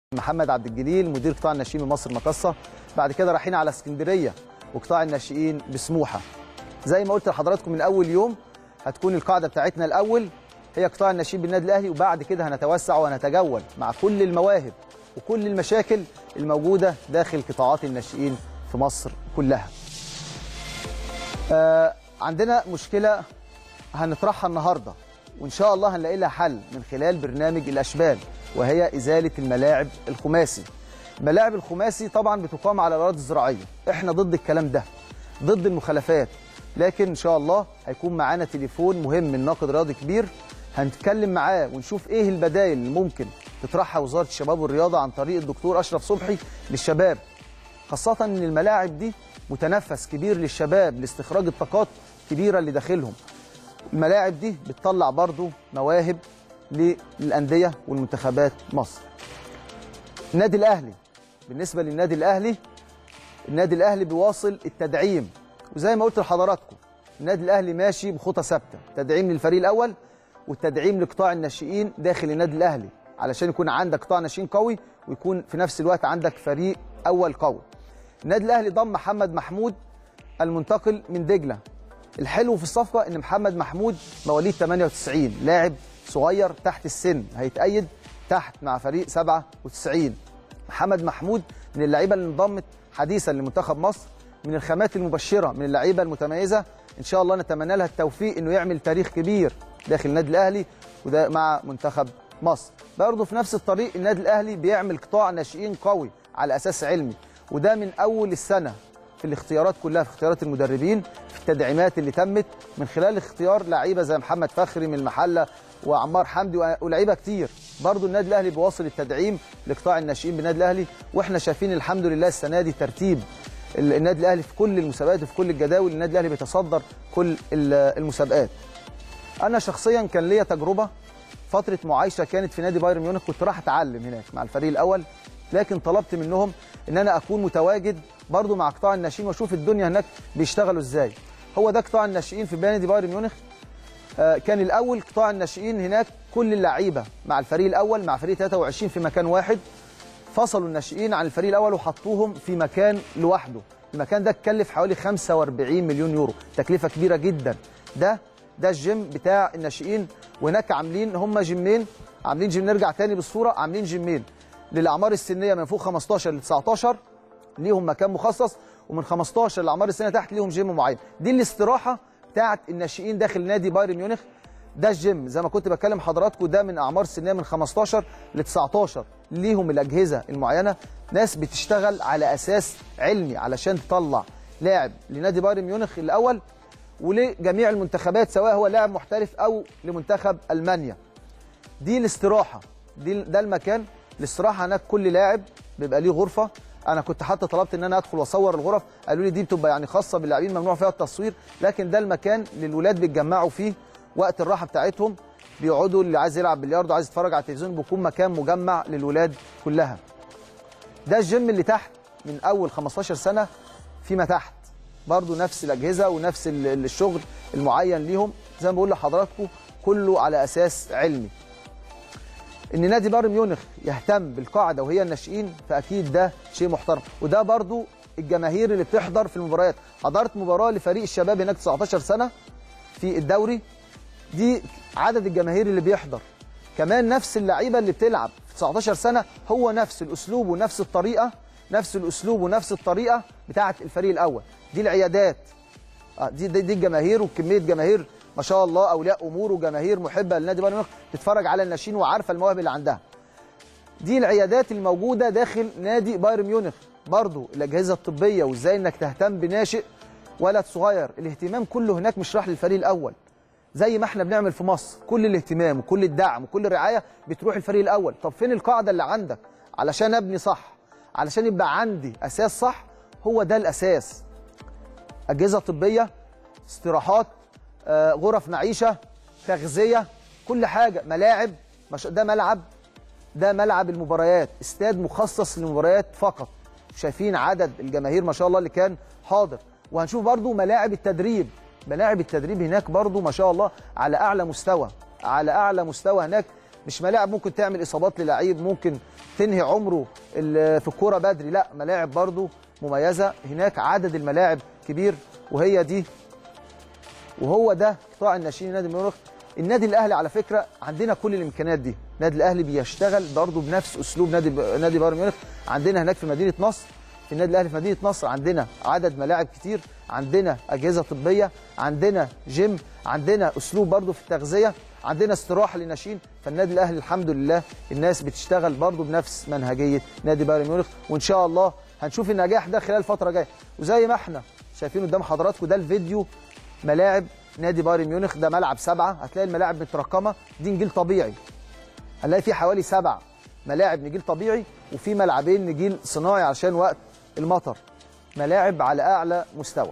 محمد عبد الجليل مدير قطاع الناشئين بمصر مقصة. بعد كده رايحين على اسكندريه وقطاع الناشئين بسموحه. زي ما قلت لحضراتكم من اول يوم هتكون القاعده بتاعتنا الاول هي قطاع الناشئين بالنادي الاهلي، وبعد كده هنتوسع وهنتجول مع كل المواهب وكل المشاكل الموجوده داخل قطاعات الناشئين في مصر كلها. عندنا مشكله هنطرحها النهارده وان شاء الله هنلاقي لها حل من خلال برنامج الاشبال، وهي ازاله الملاعب الخماسي. الملاعب الخماسي طبعا بتقام على الاراضي الزراعيه، احنا ضد الكلام ده، ضد المخالفات، لكن ان شاء الله هيكون معانا تليفون مهم من ناقد رياضي كبير هنتكلم معاه ونشوف ايه البدائل اللي ممكن تطرحها وزاره الشباب والرياضه عن طريق الدكتور اشرف صبحي للشباب، خاصه ان الملاعب دي متنفس كبير للشباب لاستخراج الطاقات الكبيره اللي داخلهم. الملاعب دي بتطلع برضو مواهب للانديه والمنتخبات مصر. النادي الاهلي، بالنسبه للنادي الاهلي، النادي الاهلي بيواصل التدعيم، وزي ما قلت لحضراتكم النادي الاهلي ماشي بخطى ثابته، تدعيم للفريق الاول والتدعيم لقطاع الناشئين داخل النادي الاهلي علشان يكون عندك قطاع ناشئين قوي ويكون في نفس الوقت عندك فريق اول قوي. النادي الاهلي ضم محمد محمود المنتقل من دجله. الحلو في الصفقه ان محمد محمود مواليد 98، لاعب صغير تحت السن، هيتأيد تحت مع فريق 97. محمد محمود من اللعيبه اللي انضمت حديثا لمنتخب مصر، من الخامات المبشره، من اللعيبه المتميزه، ان شاء الله نتمنى لها التوفيق انه يعمل تاريخ كبير داخل النادي الاهلي وده مع منتخب مصر. برضه في نفس الطريق النادي الاهلي بيعمل قطاع ناشئين قوي على اساس علمي، وده من اول السنه في الاختيارات كلها، في اختيارات المدربين، في التدعيمات اللي تمت من خلال اختيار لعيبه زي محمد فخري من المحله وعمار حمدي ولاعيبه كتير. برضو النادي الاهلي بيواصل التدعيم لقطاع الناشئين بالنادي الاهلي، واحنا شايفين الحمد لله السنه دي ترتيب النادي الاهلي في كل المسابقات وفي كل الجداول، النادي الاهلي بيتصدر كل المسابقات. انا شخصيا كان ليا تجربه فتره معايشه كانت في نادي بايرن ميونخ، كنت راح اتعلم هناك مع الفريق الاول، لكن طلبت منهم ان انا اكون متواجد برضو مع قطاع الناشئين واشوف الدنيا هناك بيشتغلوا ازاي. هو ده قطاع الناشئين في نادي بايرن ميونخ. كان الاول قطاع الناشئين هناك كل اللعيبه مع الفريق الاول مع فريق 23 في مكان واحد، فصلوا الناشئين عن الفريق الاول وحطوهم في مكان لوحده. المكان ده اتكلف حوالي 45 مليون يورو، تكلفه كبيره جدا. ده الجيم بتاع الناشئين، وهناك عاملين هم جيمين، عاملين جيم، نرجع تاني بالصوره، عاملين جيمين للاعمار السنيه من فوق 15 ل 19 ليهم مكان مخصص، ومن 15 لاعمار السنه تحت ليهم جيم معين. دي الاستراحه بتاعه الناشئين داخل نادي بايرن ميونخ. ده الجيم زي ما كنت بكلم حضراتكم، ده من اعمار سنيه من 15 ل 19 ليهم الاجهزه المعينه، ناس بتشتغل على اساس علمي علشان تطلع لاعب لنادي بايرن ميونخ الاول ولجميع المنتخبات سواء هو لاعب محترف او لمنتخب المانيا. دي الاستراحه، ده المكان الاستراحه. هناك كل لاعب بيبقى ليه غرفه. انا كنت حتى طلبت ان انا ادخل واصور الغرف، قالوا لي دي بتبقى يعني خاصه باللاعبين ممنوع فيها التصوير، لكن ده المكان اللي الولاد بيتجمعوا فيه وقت الراحه بتاعتهم، بيقعدوا، اللي عايز يلعب بلياردو عايز يتفرج على التلفزيون، بيكون مكان مجمع للولاد كلها. ده الجيم اللي تحت من اول 15 سنه فيما تحت، برضو نفس الاجهزه ونفس الشغل المعين ليهم، زي ما بقول لحضراتكم كله على اساس علمي. ان نادي بايرن ميونخ يهتم بالقاعده وهي الناشئين، فاكيد ده شيء محترم. وده برضو الجماهير اللي بتحضر في المباريات. حضرت مباراه لفريق الشباب هناك 19 سنه في الدوري، دي عدد الجماهير اللي بيحضر. كمان نفس اللعيبه اللي بتلعب في 19 سنه هو نفس الاسلوب ونفس الطريقه، نفس الاسلوب ونفس الطريقه بتاعه الفريق الاول. دي العيادات، دي الجماهير، وكميه جماهير ما شاء الله، اولياء امور وجماهير محبه لنادي بايرن ميونخ تتفرج على الناشئين وعارفه المواهب اللي عندها. دي العيادات الموجوده داخل نادي بايرن ميونخ، برضو الاجهزه الطبيه وازاي انك تهتم بناشئ ولد صغير. الاهتمام كله هناك مش راح للفريق الاول زي ما احنا بنعمل في مصر، كل الاهتمام وكل الدعم وكل الرعايه بتروح الفريق الاول. طب فين القاعده اللي عندك علشان ابني صح، علشان يبقى عندي اساس صح؟ هو ده الاساس. اجهزه طبيه، استراحات، غرف معيشه، تغذيه، كل حاجه، ملاعب. ده ملعب المباريات، استاد مخصص للمباريات فقط. شايفين عدد الجماهير ما شاء الله اللي كان حاضر. وهنشوف برضو ملاعب التدريب، ملاعب التدريب هناك برضو ما شاء الله على اعلى مستوى، على اعلى مستوى. هناك مش ملاعب ممكن تعمل اصابات للعيب، ممكن تنهي عمره في الكوره بدري، لا ملاعب برضو مميزه. هناك عدد الملاعب كبير، وهو ده قطاع الناشئين نادي ميونخ. النادي الاهلي على فكره عندنا كل الامكانيات دي، النادي الاهلي بيشتغل برضو بنفس اسلوب نادي بايرن ميونخ. عندنا هناك في مدينه نصر، في النادي الاهلي في مدينه نصر عندنا عدد ملاعب كتير، عندنا اجهزه طبيه، عندنا جيم، عندنا اسلوب برضو في التغذيه، عندنا استراحه للناشئين. فالنادي الاهلي الحمد لله الناس بتشتغل برضو بنفس منهجيه نادي بايرن ميونخ، وان شاء الله هنشوف النجاح ده خلال الفتره الجايه. وزي ما احنا شايفين قدام حضراتكم ده الفيديو ملاعب نادي بايرن ميونخ، ده ملعب 7، هتلاقي الملاعب مترقمه، دي نجيل طبيعي، هنلاقي فيه حوالي 7 ملاعب نجيل طبيعي وفي ملعبين نجيل صناعي عشان وقت المطر، ملاعب على اعلى مستوى.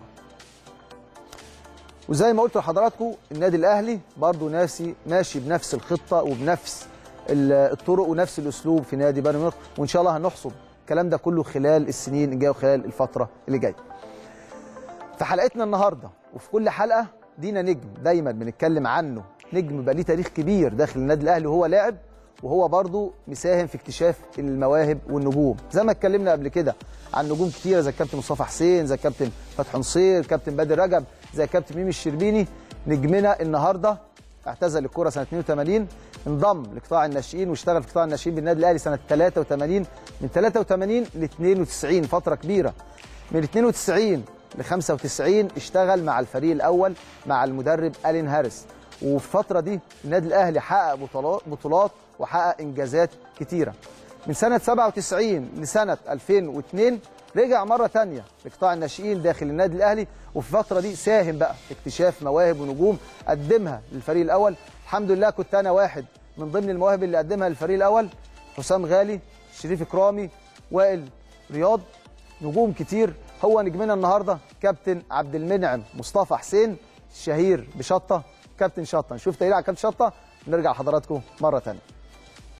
وزي ما قلت لحضراتكم النادي الاهلي برضو ماشي بنفس الخطه وبنفس الطرق ونفس الاسلوب في نادي بايرن ميونخ، وان شاء الله هنحصد الكلام ده كله خلال السنين الجايه وخلال الفتره اللي جايه. في حلقتنا النهارده وفي كل حلقه دينا نجم دايما بنتكلم عنه، نجم بقى ليه تاريخ كبير داخل النادي الاهلي، وهو لاعب وهو برضو مساهم في اكتشاف المواهب والنجوم. زي ما اتكلمنا قبل كده عن نجوم كتيره زي الكابتن مصطفى حسين، زي الكابتن فتحي نصير، كابتن بدر رجب، زي الكابتن ميمي الشربيني. نجمنا النهارده اعتزل الكوره سنه 82، انضم لقطاع الناشئين واشتغل في قطاع الناشئين بالنادي الاهلي سنه 83، من 83 ل 92 فتره كبيره. من 92 ل 95 اشتغل مع الفريق الاول مع المدرب ألين هاريس، وفي الفتره دي النادي الاهلي حقق بطولات وحقق انجازات كتيره. من سنه 97 لسنه 2002 رجع مره ثانيه لقطاع الناشئين داخل النادي الاهلي، وفي الفتره دي ساهم بقى في اكتشاف مواهب ونجوم قدمها للفريق الاول. الحمد لله كنت انا واحد من ضمن المواهب اللي قدمها للفريق الاول، حسام غالي، شريف اكرامي، وائل رياض، نجوم كتير. هو نجمنا النهارده كابتن عبد المنعم مصطفى حسين الشهير بشطه، كابتن شطه. نشوف تقرير على كابتن شطه ونرجع لحضراتكم مره ثانيه.